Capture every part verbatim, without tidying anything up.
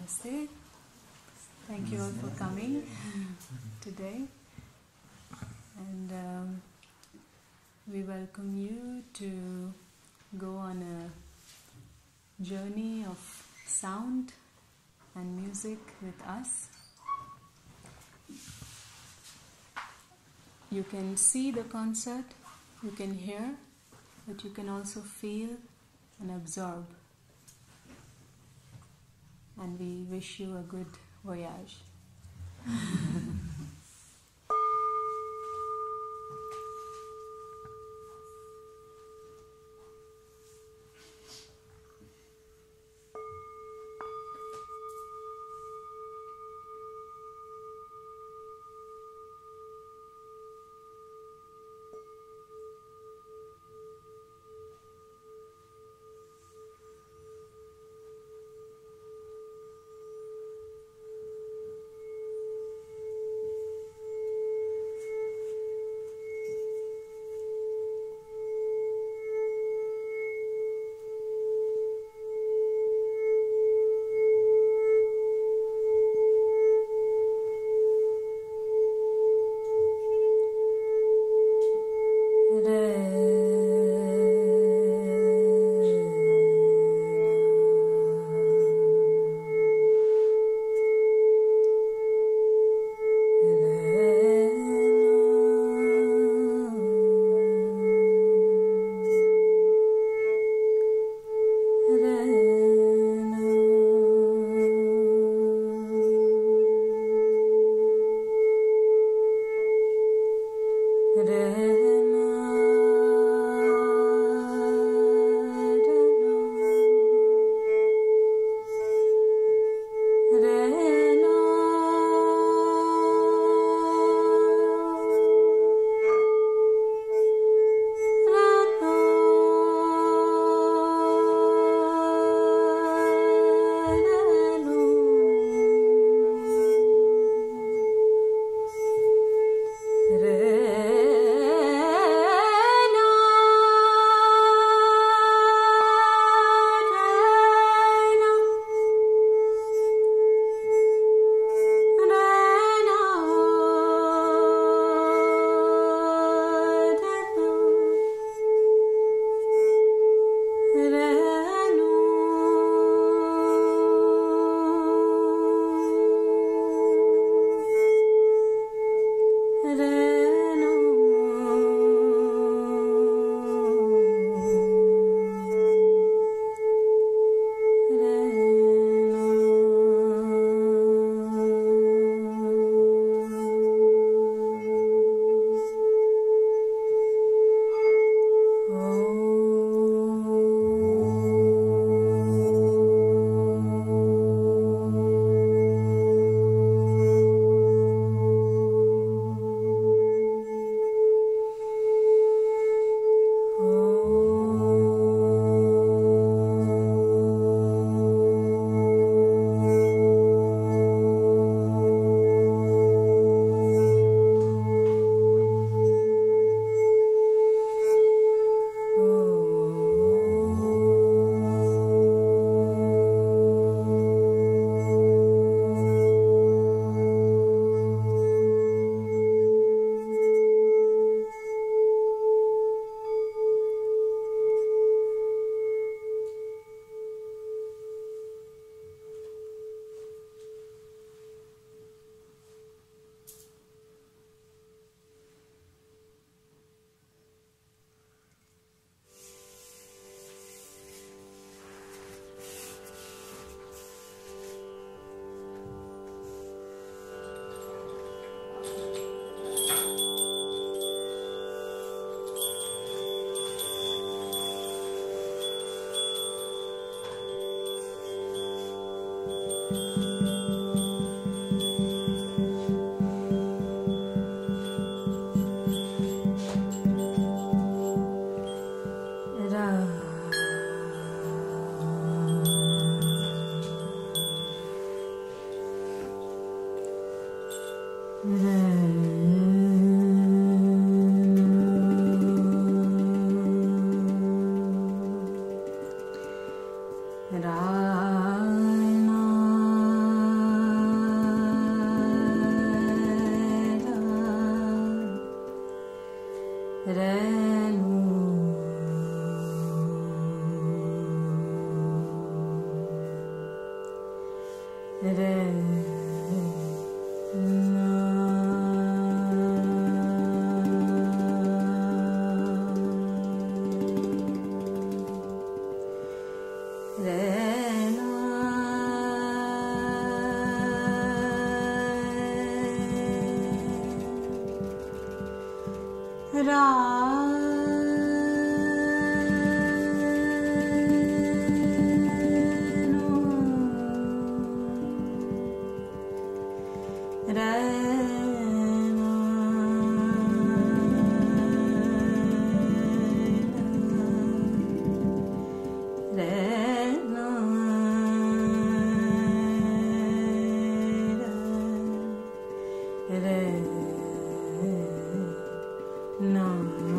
Namaste. Thank you all for coming today. And um, we welcome you to go on a journey of sound and music with us. You can see the concert, you can hear, but you can also feel and absorb. And we wish you a good voyage. Ra No.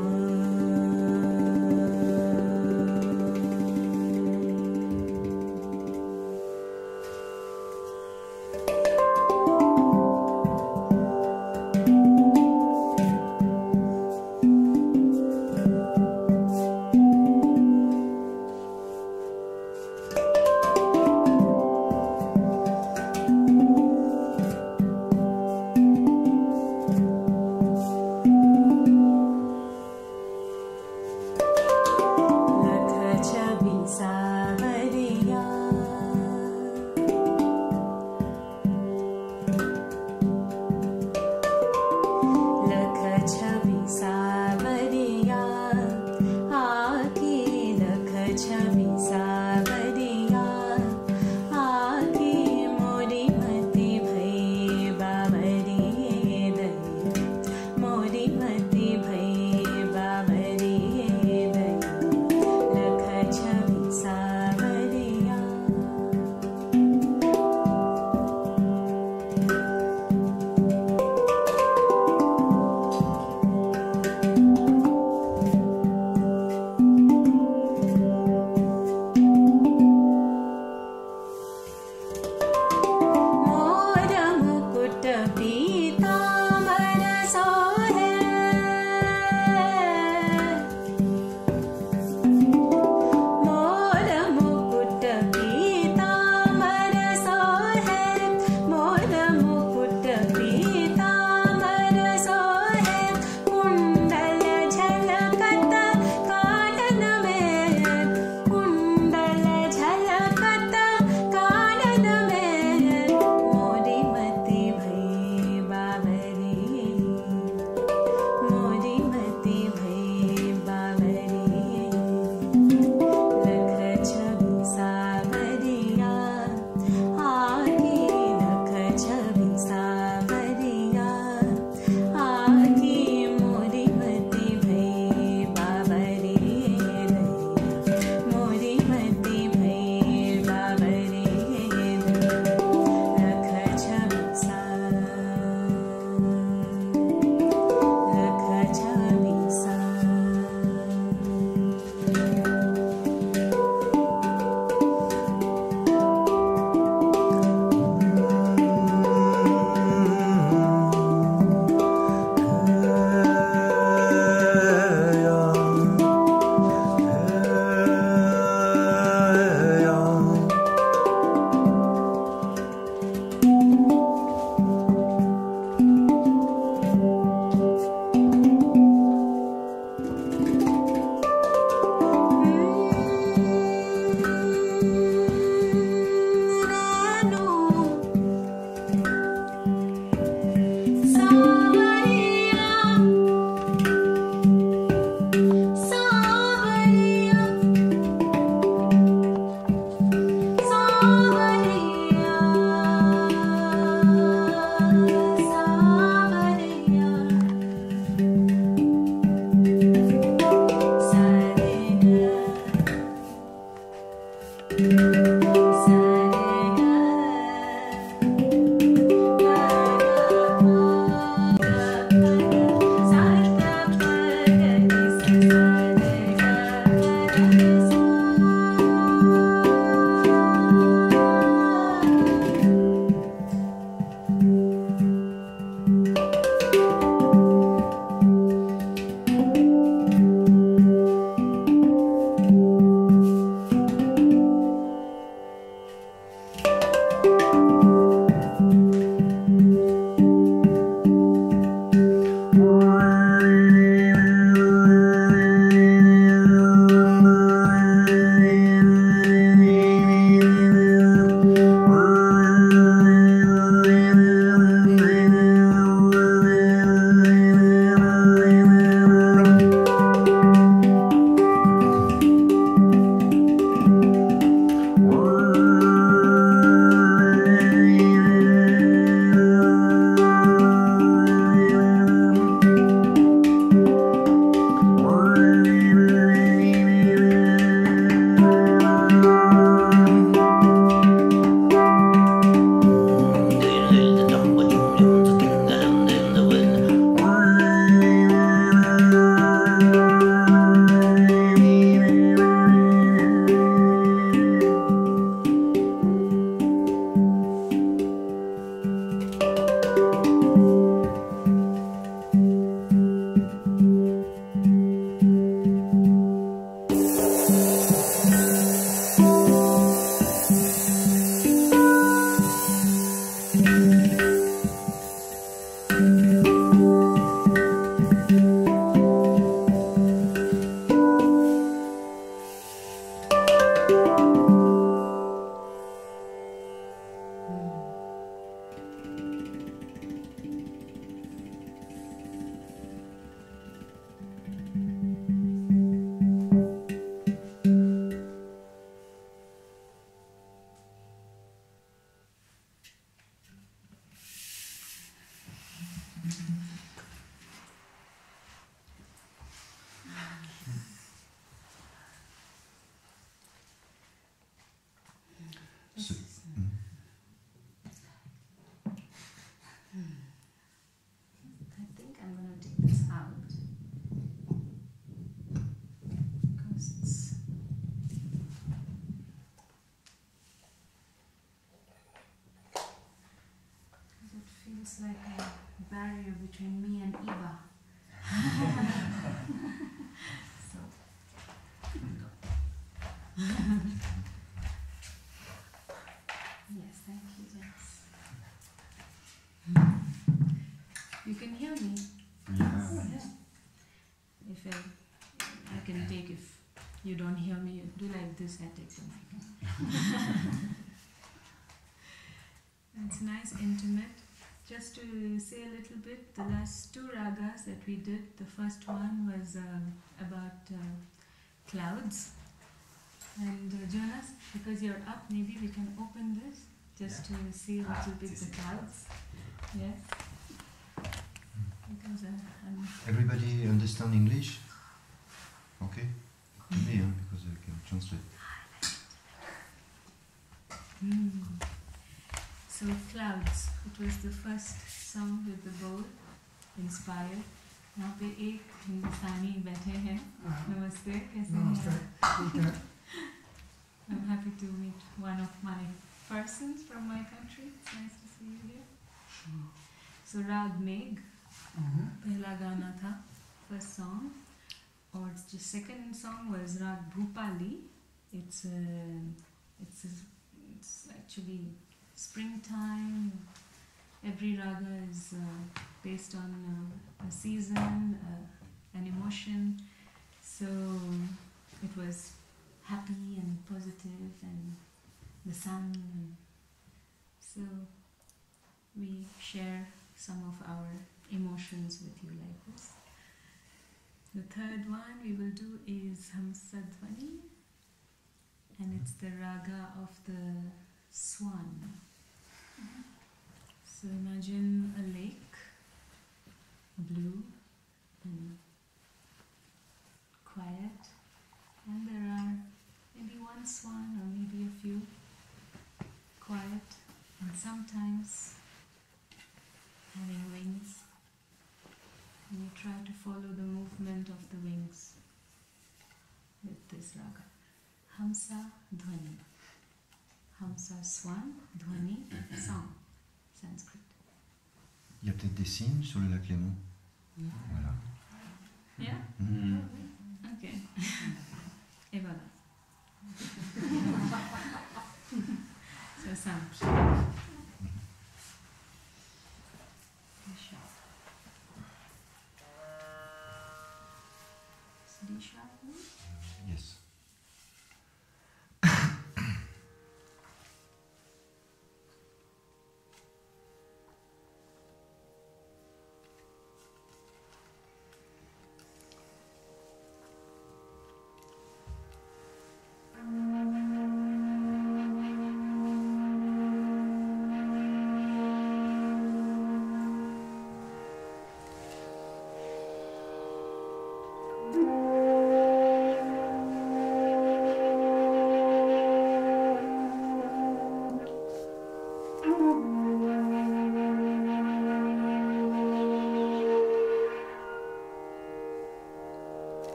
It's like a barrier between me and Eva. So. Yes, thank you, Jess. You can hear me? Yeah. Yeah. If I, I can take, if you don't hear me, you do like this, I take the mic. It's nice, intimate. Just to say a little bit, the last two ragas that we did, the first one was um, about uh, clouds. And uh, Jonas, because you're up, maybe we can open this just yeah. to see a little ah, bit the clouds. Yes. Because uh, I'm Everybody understand English? Okay. To me, huh? Because I can translate. Mm. So clouds. It was the first song with the bowl, inspired. यहाँ पे एक हिंदुस्तानी बैठे हैं. नमस्ते, कैसे हैं? I'm happy to meet one of my persons from my country. It's nice to see you here. So Rag Megh, पहला गाना था, first song. Or the second song was Rag Bhupali. It's a, it's a, it's actually springtime. Every raga is uh, based on uh, a season, uh, an emotion. So it was happy and positive and the sun. And so we share some of our emotions with you like this. The third one we will do is Hamsa Dhvani, and it's the raga of the swan. Mm-hmm. So imagine a lake, blue and quiet, and there are maybe one swan or maybe a few, quiet and sometimes having wings. And you try to follow the movement of the wings with this raga. Hamsa Dhvani. Hamsa Swan, Dhvani, song, Sanskrit. Il y a peut-être des signes sur le lac Léman. Yeah. Voilà. Yeah? Mm. Okay. Et voilà. C'est simple. D sharp? Yes.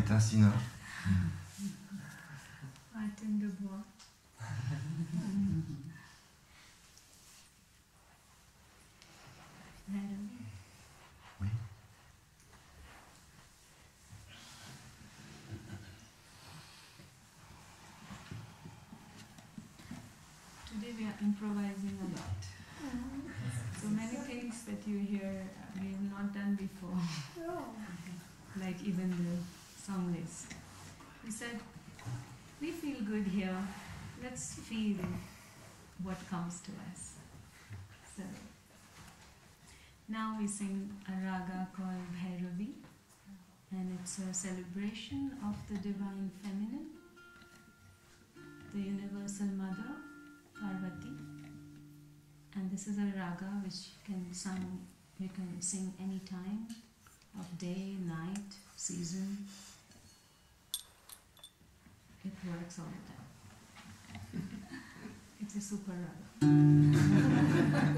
Tassina. Martin de Bois. Oui. Today we are improvising a lot. So many things that you hear uh, we have not done before. Like even the song list. We said, we feel good here, let's feel what comes to us. So now we sing a raga called Bhairavi, and it's a celebration of the Divine Feminine, the Universal Mother, Parvati. And this is a raga which can sung, you can sing any time of day, night, season. It works all the time. It's a super raga.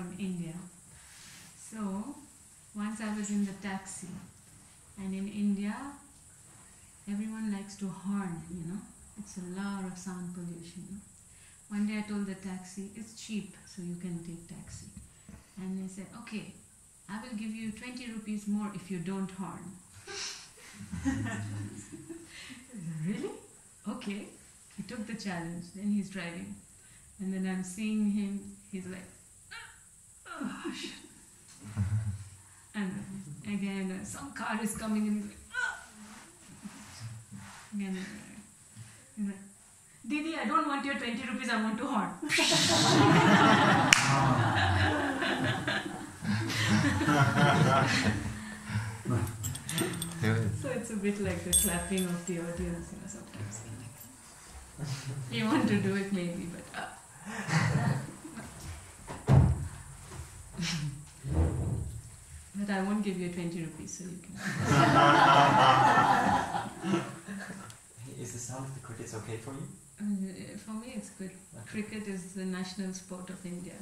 from India. So, once I was in the taxi, and in India, everyone likes to horn, you know. It's a lot of sound pollution. One day I told the taxi, it's cheap, so you can take taxi. And they said, okay, I will give you twenty rupees more if you don't horn. Really? Okay. He took the challenge, then he's driving. And then I'm seeing him, he's like, oh, shit. And again, uh, some car is coming and he's like, ah! Again, uh, he's like, Didi, I don't want your twenty rupees, I want to horn. So it's a bit like the clapping of the audience, you know, sometimes. You want to do it maybe, but uh. But I won't give you twenty rupees, so you can. Is the sound of the crickets okay for you? Uh, for me, it's good. Okay. Cricket is the national sport of India.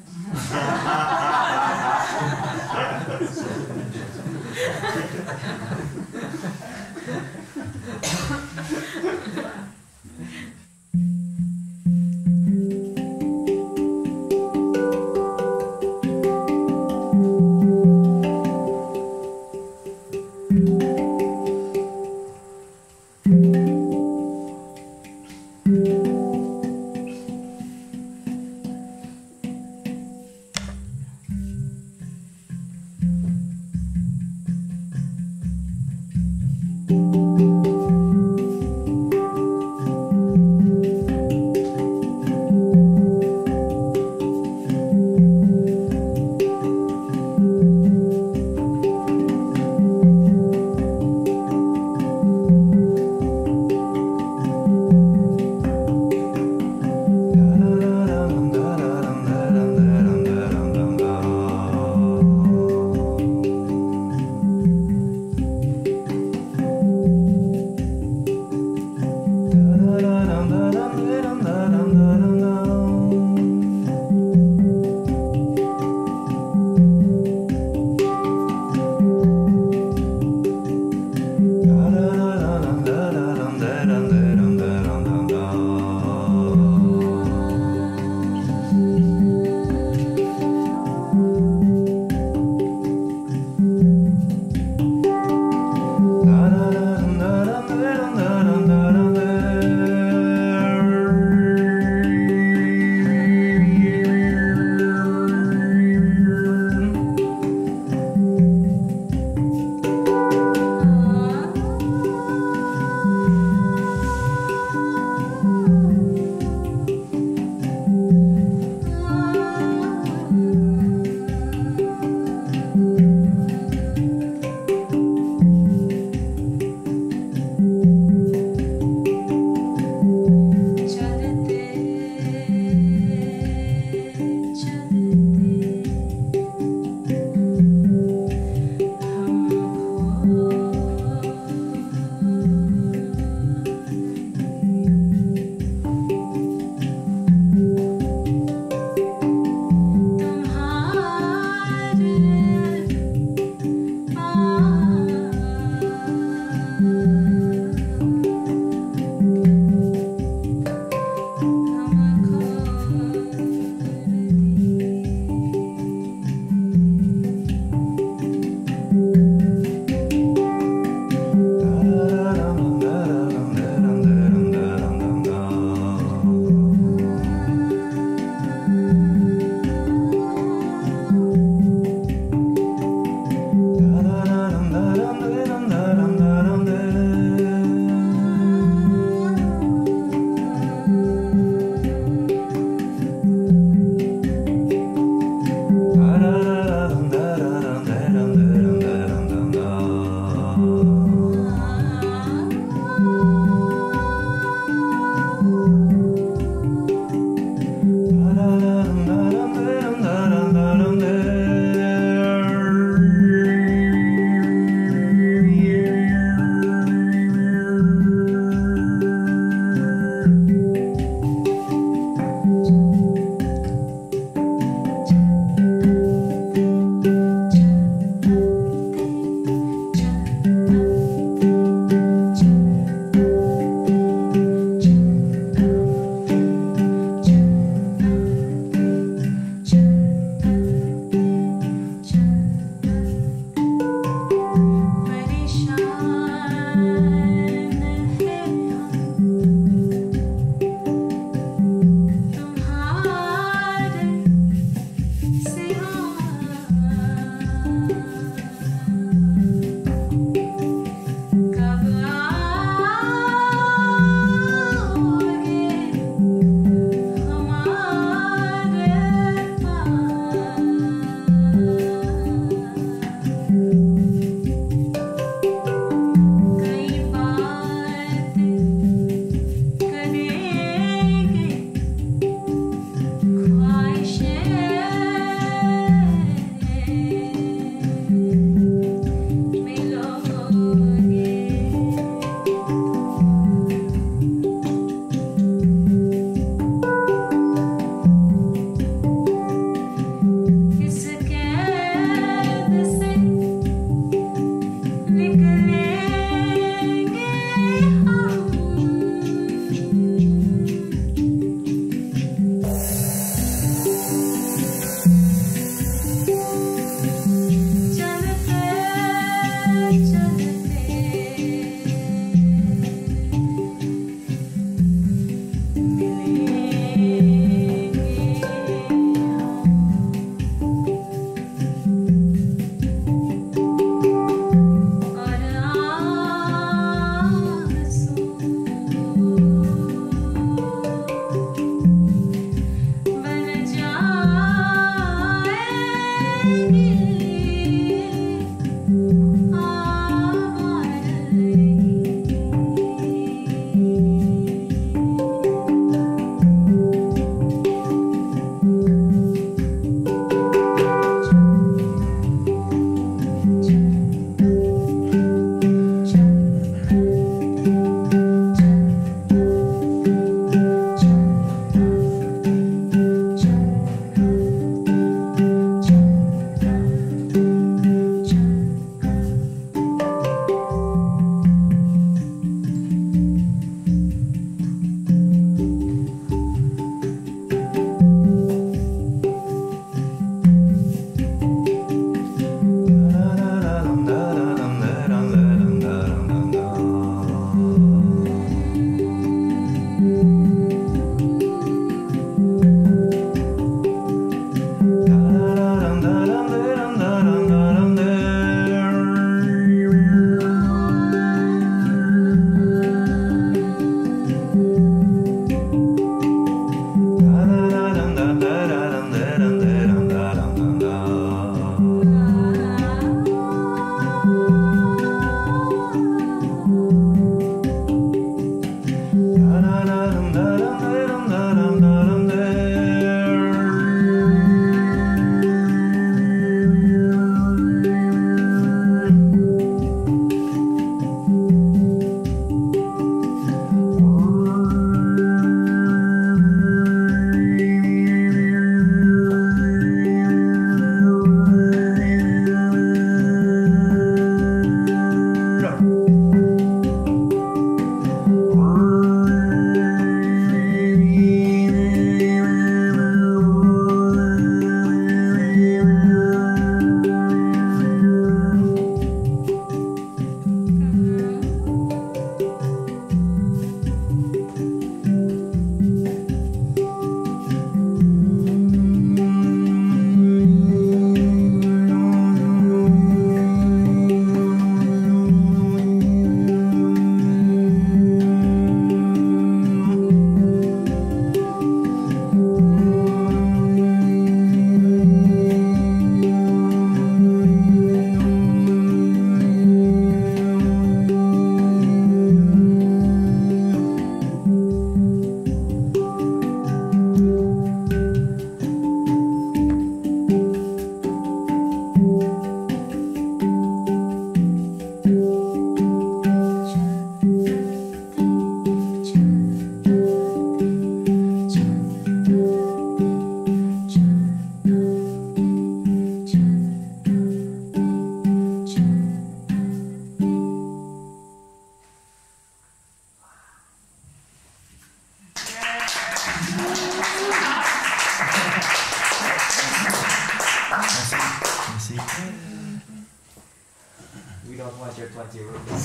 We don't want your twenty rupees.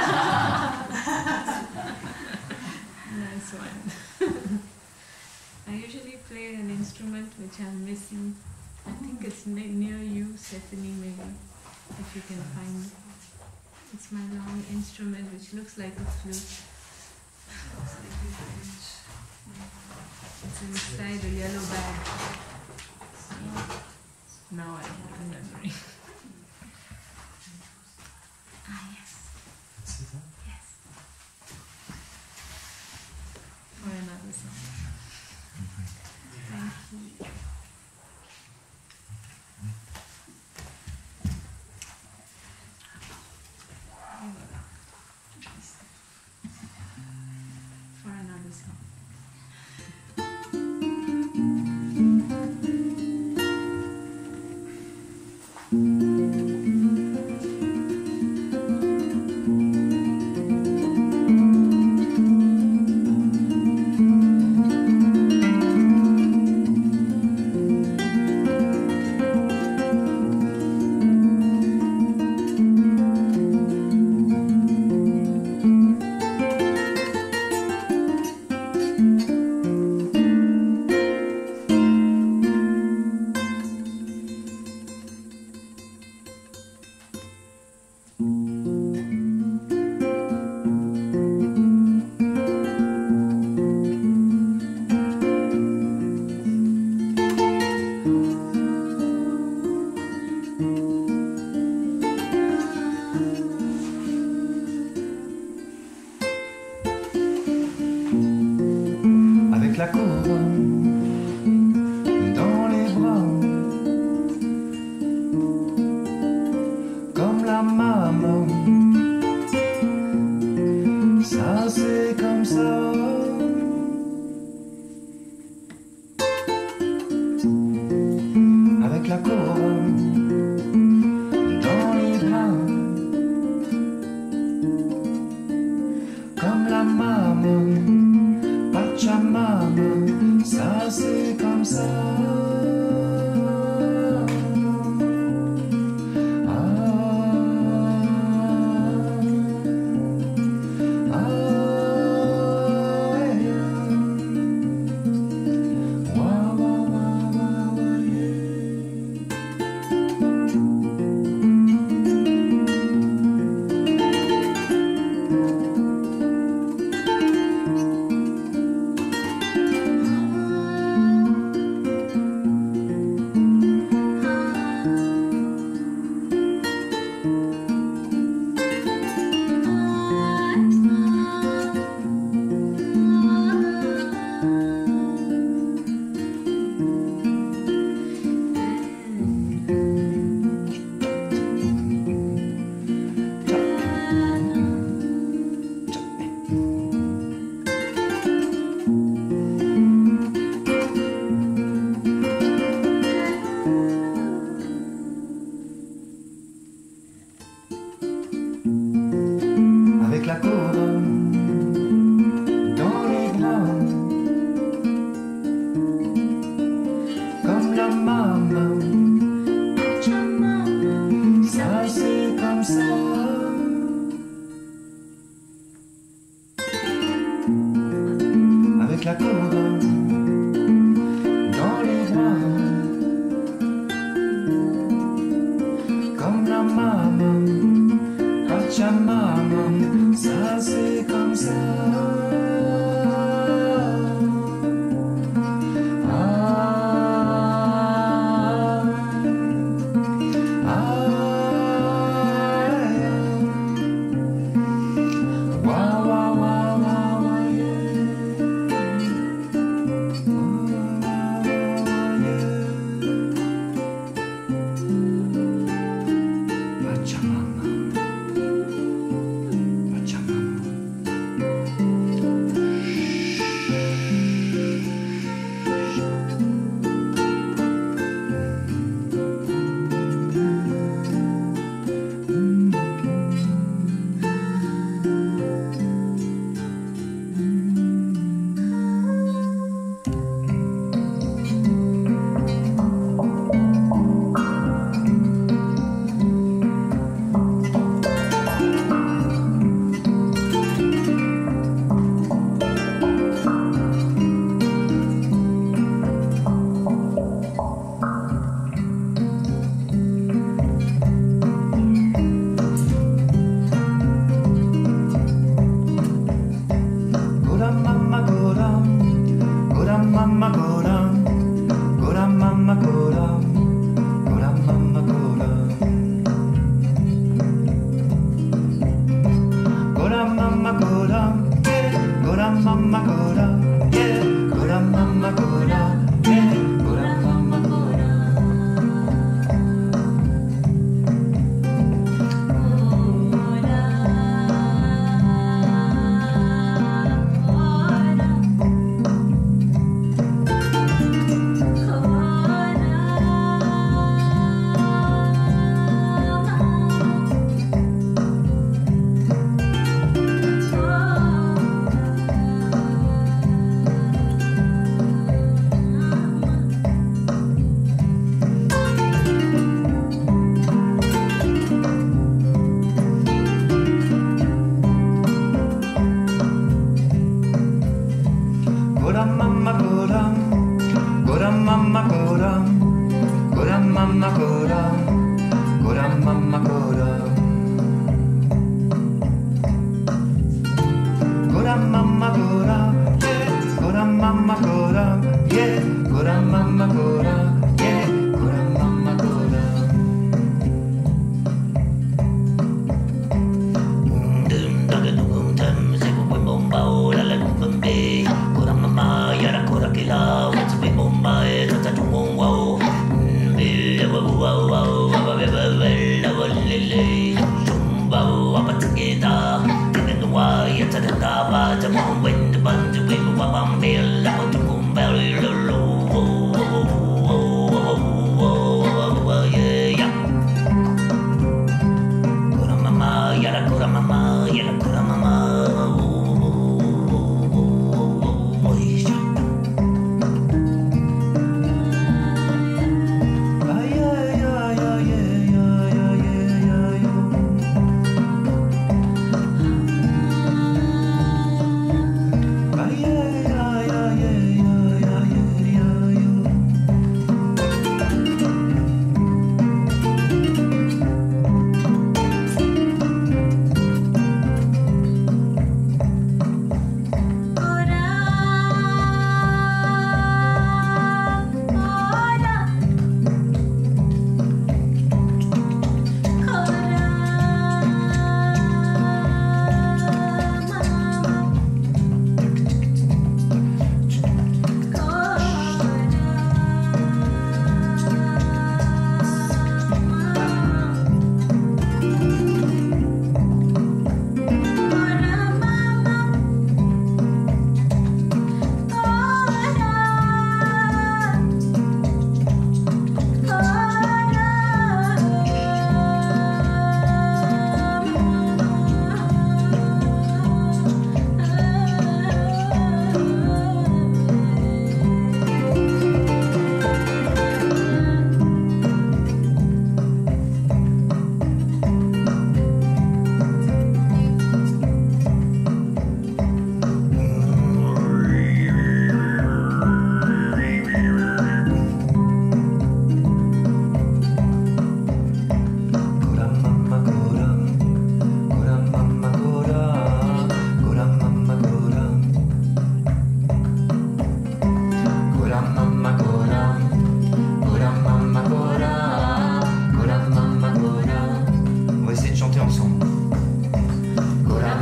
Nice one. I usually play an instrument which I'm missing. I think it's ne near you, Stephanie, maybe, if you can find it. It's my long instrument which looks like a flute. It's inside a yellow bag. Now I'm remembering. Ah, yes. Yes. For another song. Thank you. For another song. Mm-hmm. Pachamama, Pachamama, ça c'est comme ça.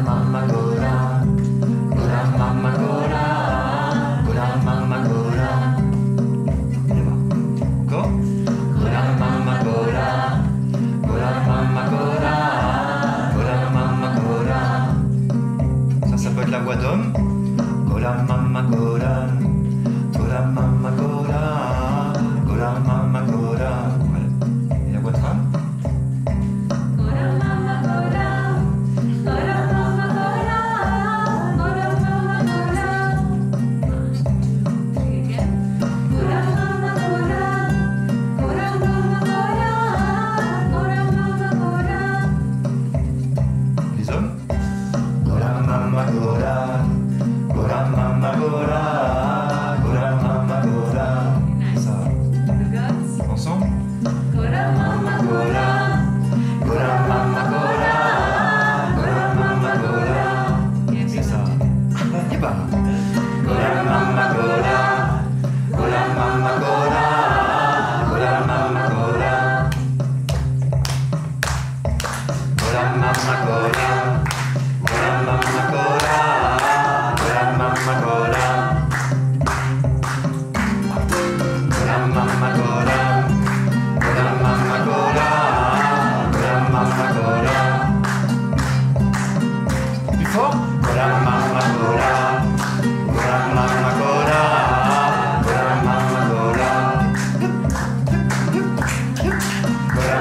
mama kora, kora mama kora, kora mama kora. Encore. Kora mama kora, kora mama kora, kora mama kora. Ça, ça peut être la voix d'homme. Kora mama kora, kora mama kora, kora mama kora. Voilà. Et la voix de femme.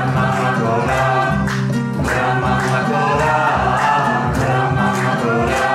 Kora mama kora,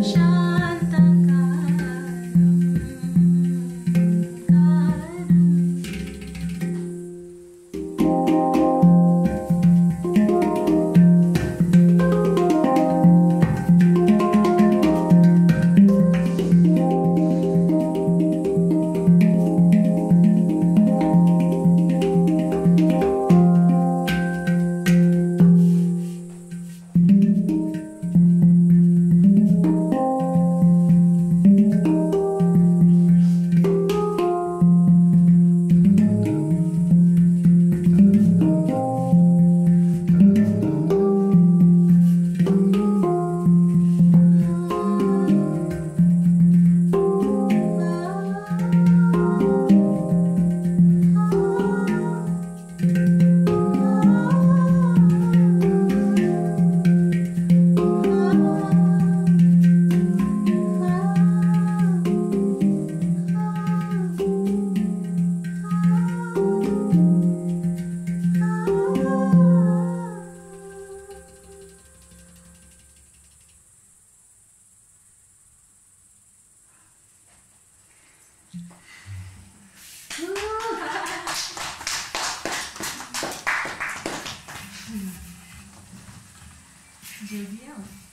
Joyo Via.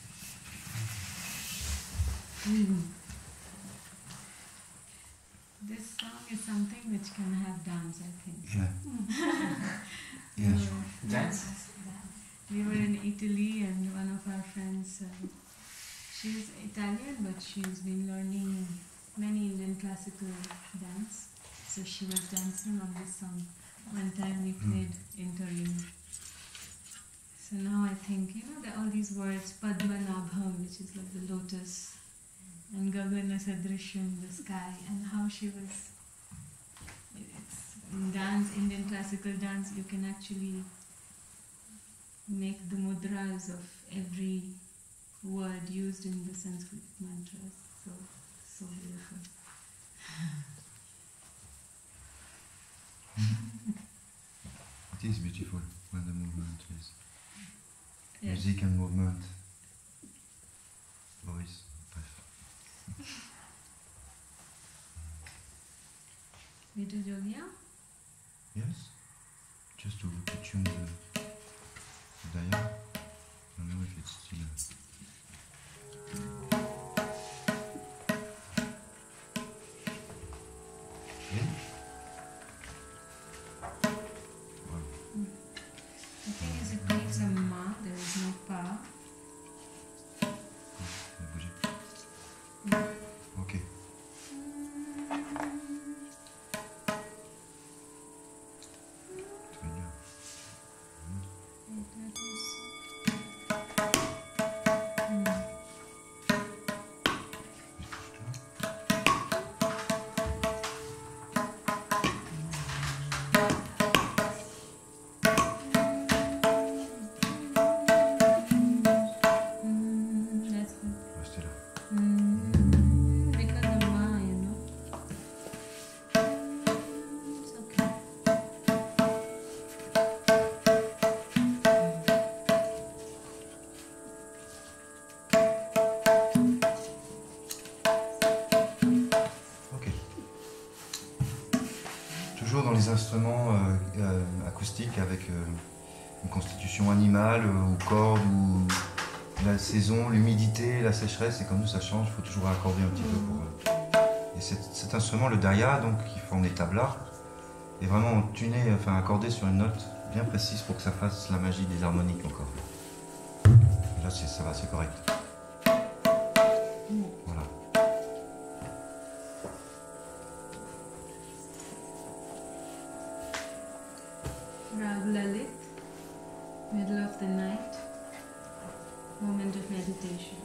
Mm. This song is something which can have dance, I think. Yeah. We Yes. were- Dance? We were in Italy and one of our friends, uh, she's Italian but she's been learning many Indian classical dance. So she was dancing on this song. One time we played in Torino. So now I think, you know, there are all these words, Padmanabham, which is like the lotus, and Gagana Sadrisham, the sky, and how she was, it's in dance, Indian classical dance, you can actually make the mudras of every word used in the Sanskrit mantras. So, so beautiful. It is beautiful when the movement is Yes. music and movement, voice, bref. We do Joyo Via? Yes, just to, to tune the, the dial. I don't know if it's still. Yeah? The thing is, it makes a ma, there is no pa. Okay. Très bien. Mm, that's good. Restez là. Mm, because of ma, you know. It's okay. Ok. Toujours dans les instruments euh, euh, acoustiques avec euh, une constitution animale euh, ou cordes ou la saison, l'humidité, la sécheresse, et comme nous ça change, il faut toujours accorder un petit peu pour. euh, Et cet, cet instrument, le daya, donc qui forme les tablas, est vraiment tuné, enfin accordé sur une note bien précise pour que ça fasse la magie des harmoniques encore. Là c'est- ça va, c'est correct. Voilà. Rag Lalit, middle of the night, moment of meditation.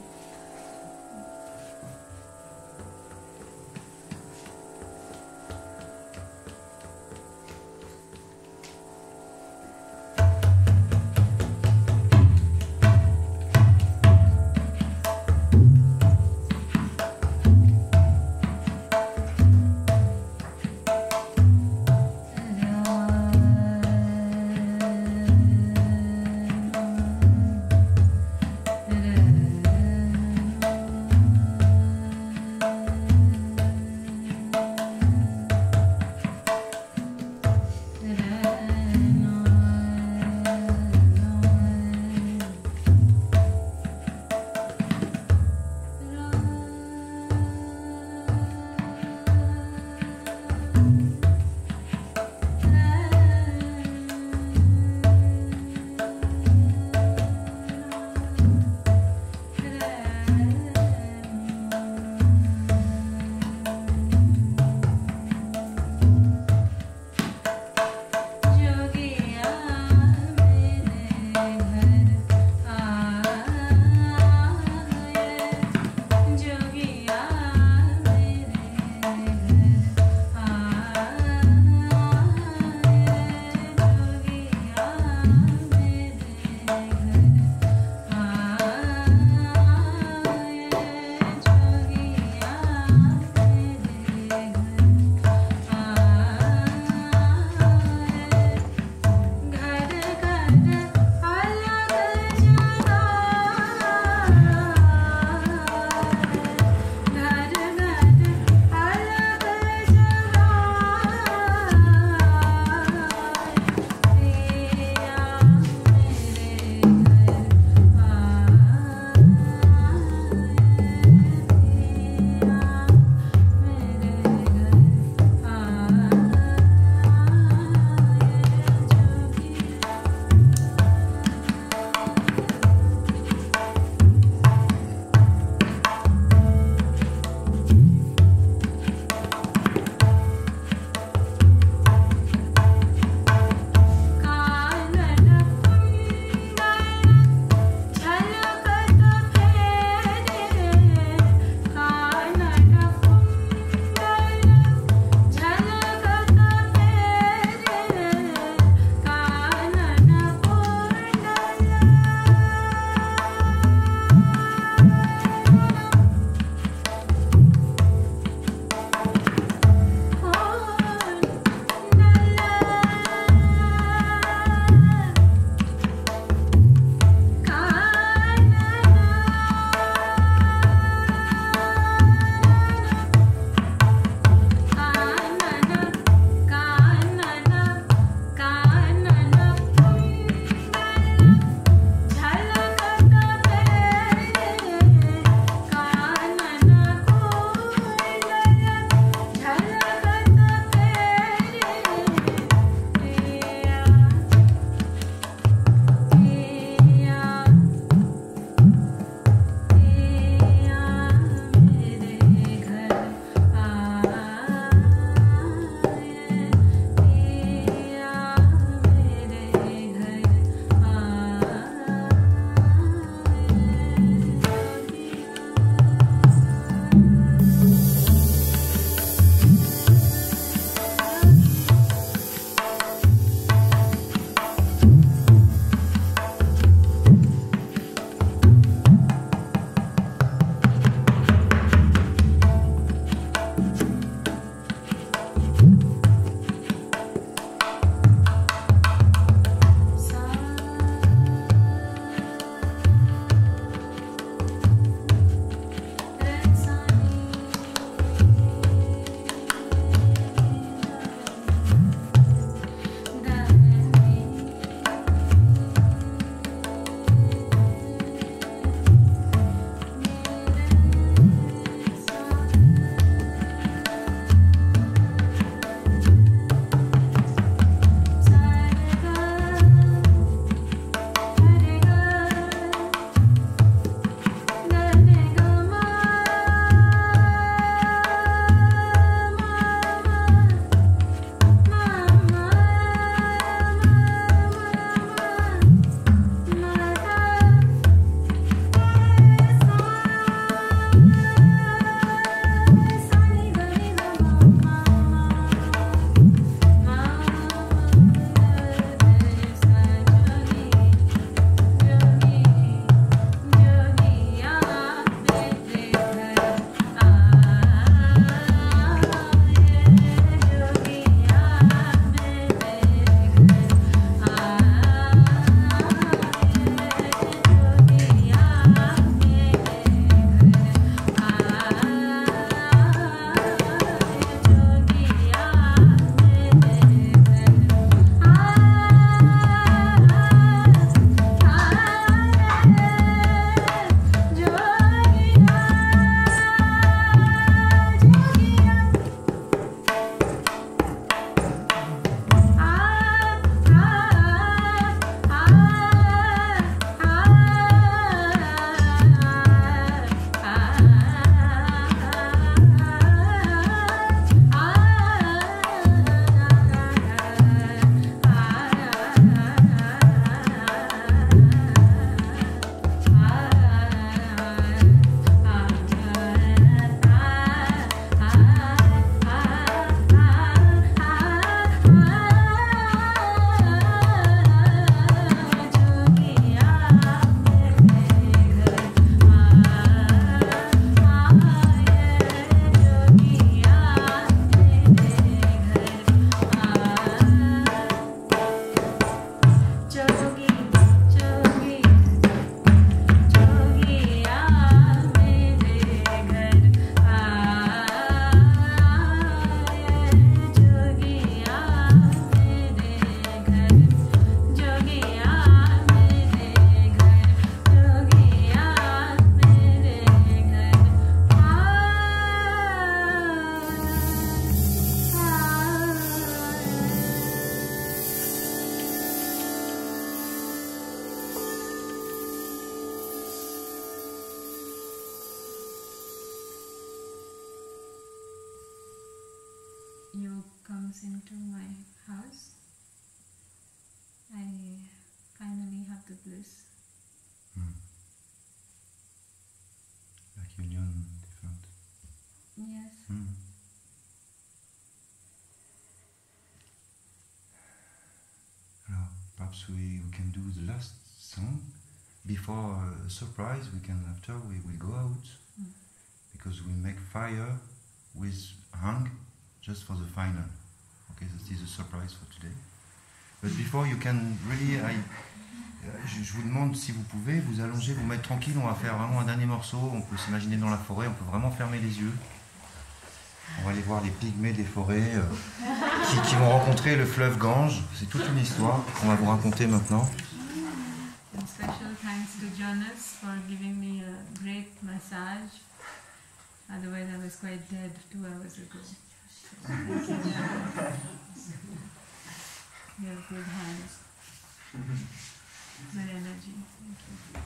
comes into my house, I finally have the bliss. Mm. Like union, different. Yes. Mm. Alors, perhaps we, we can do the last song before a surprise. We can after we will go out Mm. because we make fire with hang just for the final. Okay, this is a surprise for today. But before you can really, I, je, je vous demande si vous pouvez vous allonger, vous mettre tranquille. On va faire vraiment un dernier morceau. On peut s'imaginer dans la forêt. On peut vraiment fermer les yeux. On va aller voir les pygmées des forêts euh, qui, qui vont rencontrer le fleuve Gange. C'est toute une histoire qu'on va vous raconter maintenant. And special thanks to Jonas for giving me a great massage. Otherwise I was quite dead two hours ago. Thank you, Jonas. You have good hands. Good energy. Thank you.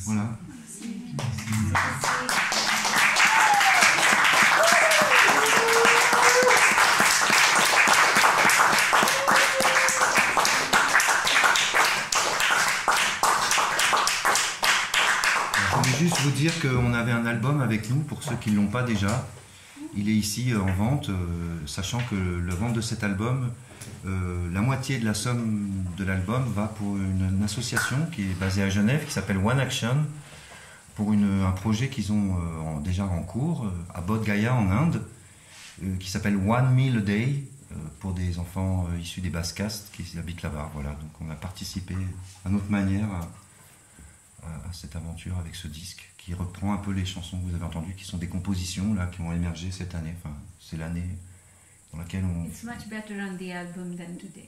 Voilà. Je voulais juste vous dire qu'on avait un album avec nous, pour ceux qui ne l'ont pas déjà. Il est ici en vente, euh, sachant que la vente de cet album, euh, la moitié de la somme de l'album va pour une, une association qui est basée à Genève, qui s'appelle One Action, pour une, un projet qu'ils ont euh, en, déjà en cours, euh, à Bodh Gaya en Inde, euh, qui s'appelle One Meal a Day, euh, pour des enfants euh, issus des basses castes qui habitent là-bas. Voilà. Donc on a participé à notre manière à, à, à cette aventure avec ce disque, qui reprend un peu les chansons que vous avez entendues, qui sont des compositions là, qui ont émergé cette année. Enfin, c'est l'année dans laquelle on... It's much better on the album than today.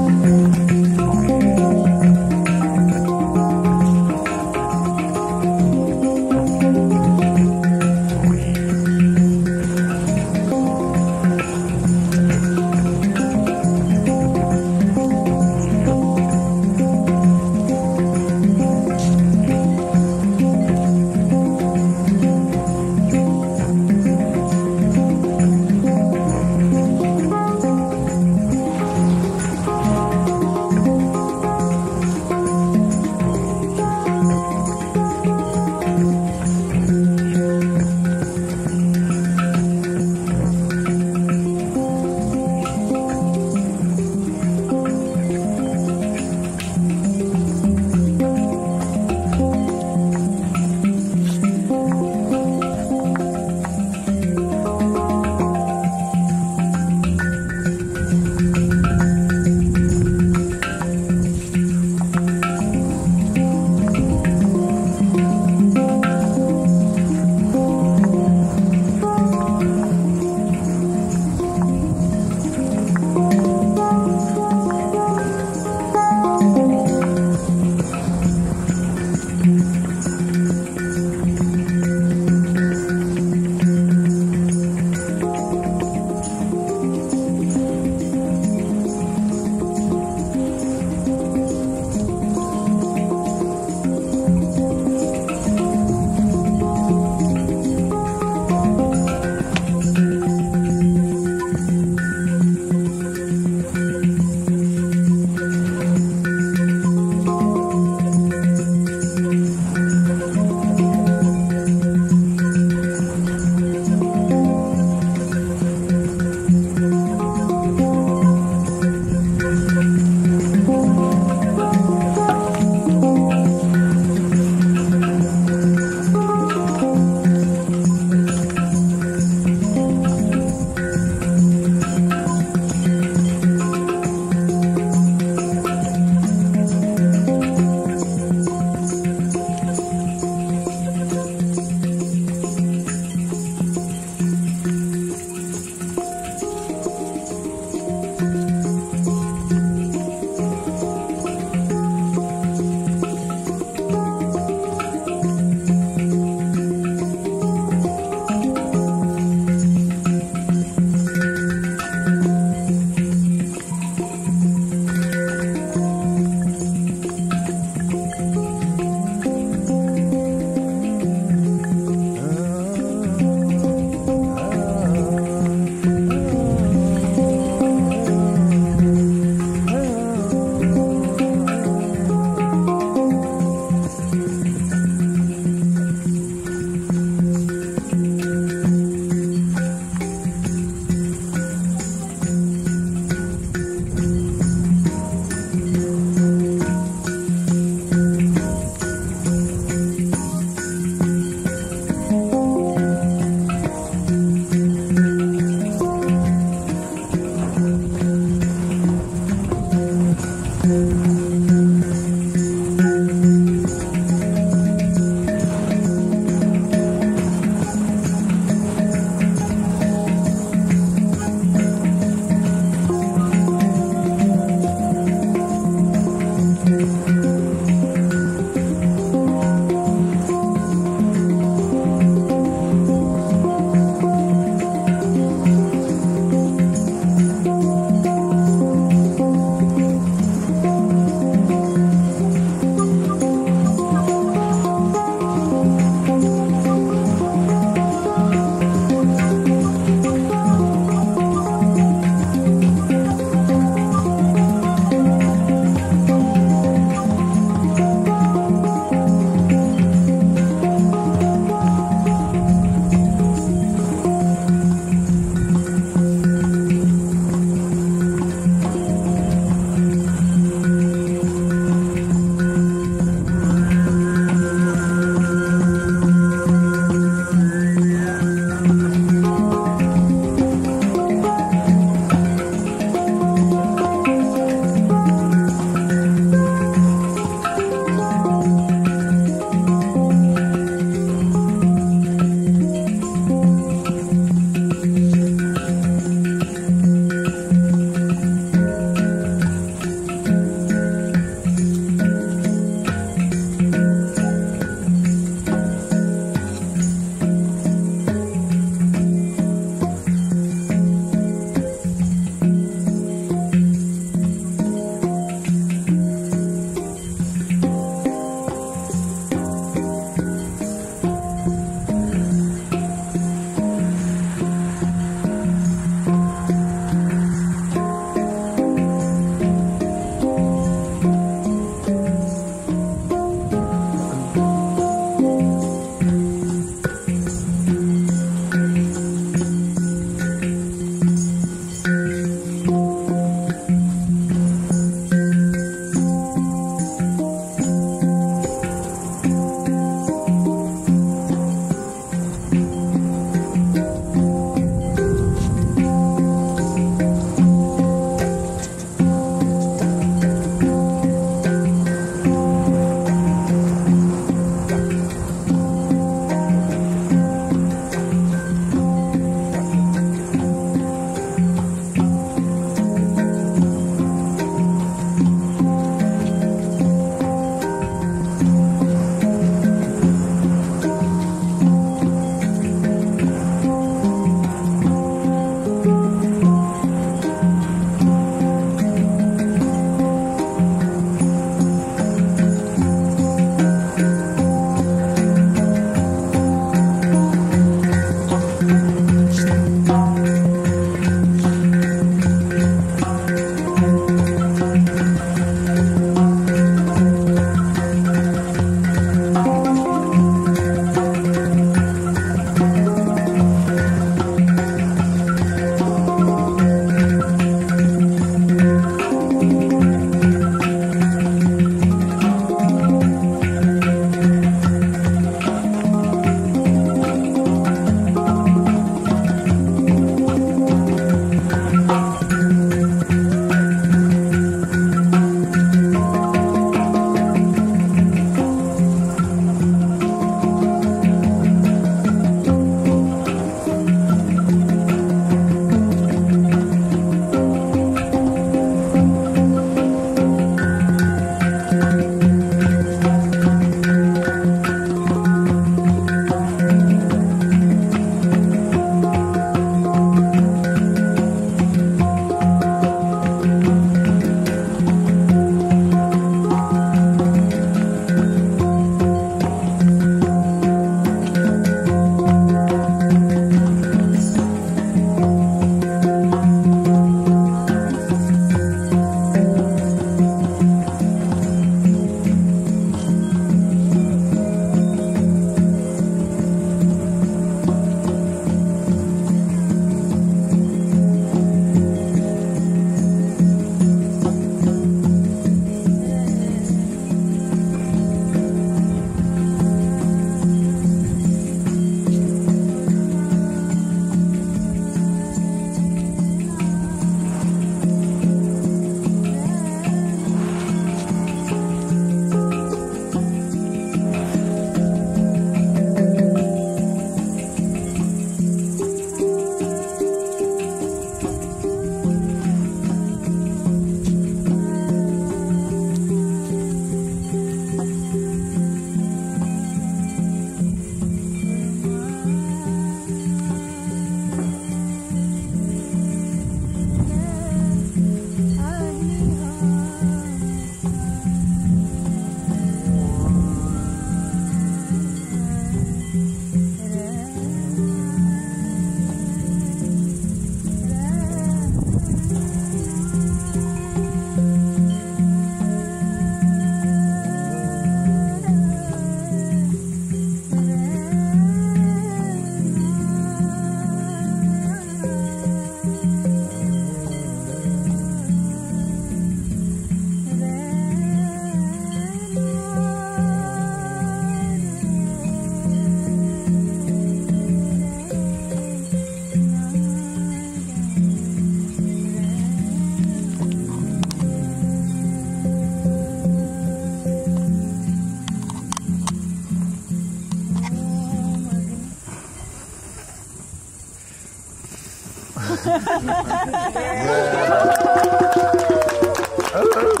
Yeah.